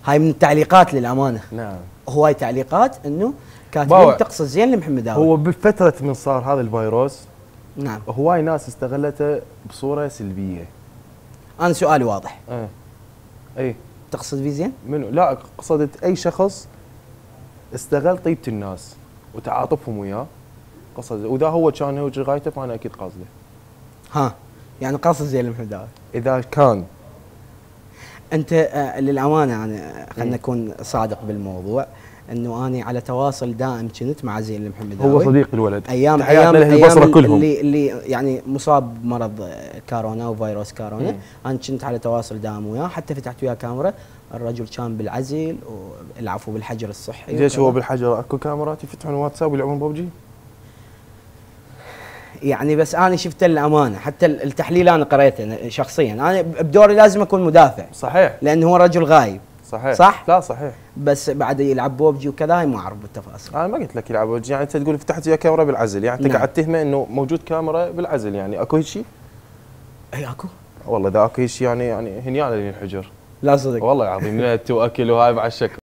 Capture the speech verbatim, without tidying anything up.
هاي من التعليقات للامانه. نعم. هواي تعليقات انه كاتبين تقصد زين لمحمد هو بفتره من صار هذا الفيروس، نعم، هواي ناس استغلته بصوره سلبيه. انا سؤالي واضح. اه اي تقصد في زين؟ منو؟ لا، قصدت اي شخص استغل طيبه الناس وتعاطفهم وياه، قصد واذا هو كان هو غايته فانا اكيد قاصده. ها يعني قاصد زين لمحمد داوود. اذا كان انت آه للامانه يعني خلينا نكون صادق بالموضوع، انه اني على تواصل دائم كنت مع زين المحمد داوود. هو صديق الولد. ايام ايام ايام البصره كلهم اللي اللي يعني مصاب بمرض كورونا وفيروس كورونا، مم. انا كنت على تواصل دائم وياه، حتى فتحت وياه كاميرا. الرجل كان بالعزل والعفو بالحجر الصحي. ليش هو بالحجر اكو كاميرات يفتحون واتساب ويلعبون ببجي؟ يعني بس انا شفت الامانه، حتى التحليل انا قريته شخصيا، انا بدوري لازم اكون مدافع. صحيح. لانه هو رجل غايب. صحيح. صح؟ لا صحيح. بس بعد يلعب بوبجي وكذا ما اعرف بالتفاصيل. انا ما قلت لك يلعب بوبجي، يعني انت تقول فتحت وياه كاميرا بالعزل، يعني انت نعم. قاعد تهمه انه موجود كاميرا بالعزل، يعني اكو هيك شيء؟ اي اكو. والله اذا اكو هيك شيء يعني يعني هنيانه للحجر. لا صدق. والله العظيم نت واكل وهاي مع الشكل.